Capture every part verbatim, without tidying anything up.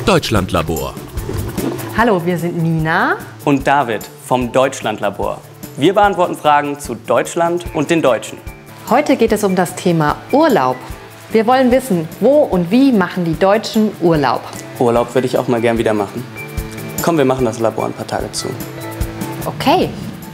Deutschlandlabor. Hallo, wir sind Nina und David vom Deutschlandlabor. Wir beantworten Fragen zu Deutschland und den Deutschen. Heute geht es um das Thema Urlaub. Wir wollen wissen, wo und wie machen die Deutschen Urlaub? Urlaub würde ich auch mal gern wieder machen. Komm, wir machen das Labor ein paar Tage zu. Okay.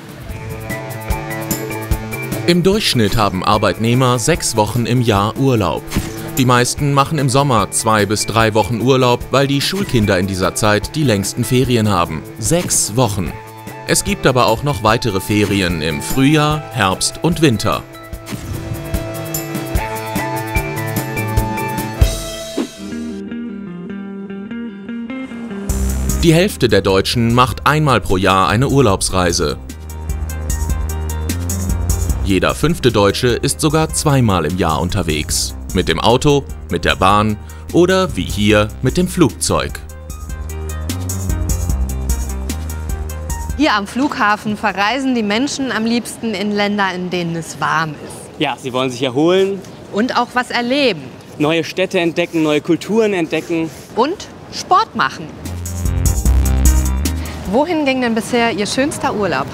Im Durchschnitt haben Arbeitnehmer sechs Wochen im Jahr Urlaub. Die meisten machen im Sommer zwei bis drei Wochen Urlaub, weil die Schulkinder in dieser Zeit die längsten Ferien haben. Sechs Wochen. Es gibt aber auch noch weitere Ferien im Frühjahr, Herbst und Winter. Die Hälfte der Deutschen macht einmal pro Jahr eine Urlaubsreise. Jeder fünfte Deutsche ist sogar zweimal im Jahr unterwegs. Mit dem Auto, mit der Bahn oder wie hier mit dem Flugzeug. Hier am Flughafen verreisen die Menschen am liebsten in Länder, in denen es warm ist. Ja, sie wollen sich erholen. Und auch was erleben. Neue Städte entdecken, neue Kulturen entdecken. Und Sport machen. Wohin ging denn bisher Ihr schönster Urlaub?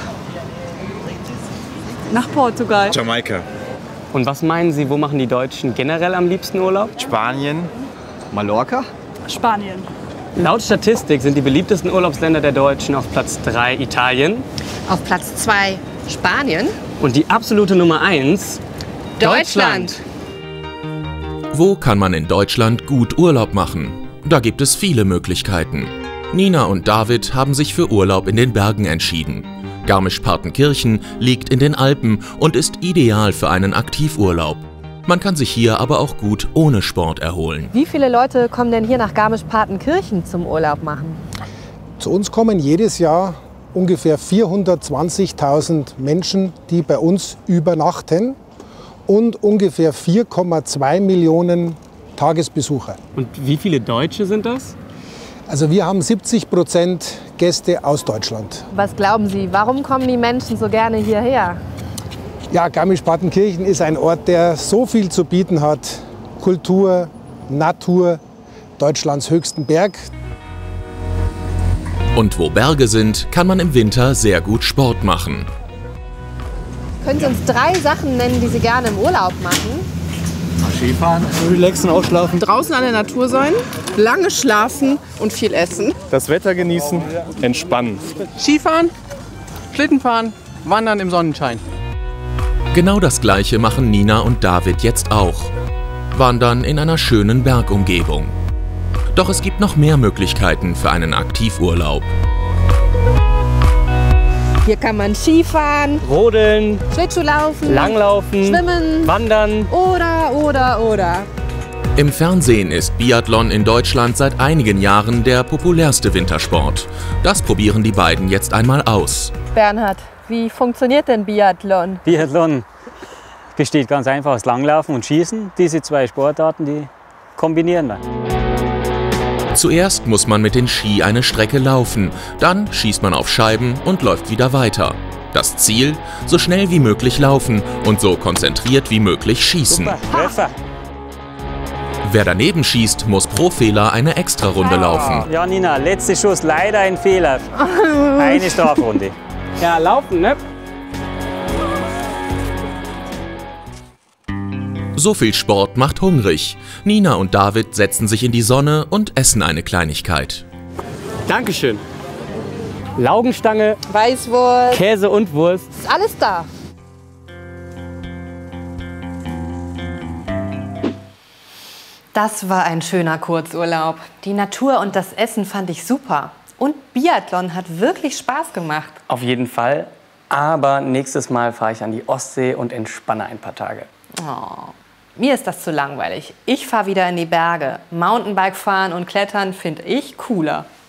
Nach Portugal. Jamaika. Und was meinen Sie, wo machen die Deutschen generell am liebsten Urlaub? Spanien. Mallorca? Spanien. Laut Statistik sind die beliebtesten Urlaubsländer der Deutschen auf Platz drei Italien. Auf Platz zwei Spanien. Und die absolute Nummer eins Deutschland. Wo kann man in Deutschland gut Urlaub machen? Da gibt es viele Möglichkeiten. Nina und David haben sich für Urlaub in den Bergen entschieden. Garmisch-Partenkirchen liegt in den Alpen und ist ideal für einen Aktivurlaub. Man kann sich hier aber auch gut ohne Sport erholen. Wie viele Leute kommen denn hier nach Garmisch-Partenkirchen zum Urlaub machen? Zu uns kommen jedes Jahr ungefähr vierhundertzwanzigtausend Menschen, die bei uns übernachten, und ungefähr vier Komma zwei Millionen Tagesbesucher. Und wie viele Deutsche sind das? Also wir haben siebzig Prozent Gäste aus Deutschland. Was glauben Sie, warum kommen die Menschen so gerne hierher? Ja, Garmisch-Partenkirchen ist ein Ort, der so viel zu bieten hat. Kultur, Natur, Deutschlands höchsten Berg. Und wo Berge sind, kann man im Winter sehr gut Sport machen. Können Sie uns drei Sachen nennen, die Sie gerne im Urlaub machen? Skifahren, relaxen, ausschlafen. Draußen an der Natur sein, lange schlafen und viel essen. Das Wetter genießen, entspannen. Skifahren, Schlittenfahren, wandern im Sonnenschein. Genau das Gleiche machen Nina und David jetzt auch. Wandern in einer schönen Bergumgebung. Doch es gibt noch mehr Möglichkeiten für einen Aktivurlaub. Hier kann man Skifahren, Rodeln, Schlittschuhlaufen, Langlaufen, Schwimmen, Wandern. Oder, oder, oder. Im Fernsehen ist Biathlon in Deutschland seit einigen Jahren der populärste Wintersport. Das probieren die beiden jetzt einmal aus. Bernhard, wie funktioniert denn Biathlon? Biathlon besteht ganz einfach aus Langlaufen und Schießen. Diese zwei Sportarten, die kombinieren wir. Zuerst muss man mit den Ski eine Strecke laufen, dann schießt man auf Scheiben und läuft wieder weiter. Das Ziel? So schnell wie möglich laufen und so konzentriert wie möglich schießen. Super, Treffer. Wer daneben schießt, muss pro Fehler eine Extrarunde laufen. Ja, Nina, letzter Schuss, leider ein Fehler. Eine Strafrunde. Ja, laufen, ne? So viel Sport macht hungrig. Nina und David setzen sich in die Sonne und essen eine Kleinigkeit. Dankeschön. Laugenstange, Weißwurst, Käse und Wurst. ist alles da. Das war ein schöner Kurzurlaub. Die Natur und das Essen fand ich super. Und Biathlon hat wirklich Spaß gemacht. Auf jeden Fall. Aber nächstes Mal fahre ich an die Ostsee und entspanne ein paar Tage. Oh, mir ist das zu langweilig. Ich fahre wieder in die Berge. Mountainbike fahren und klettern finde ich cooler.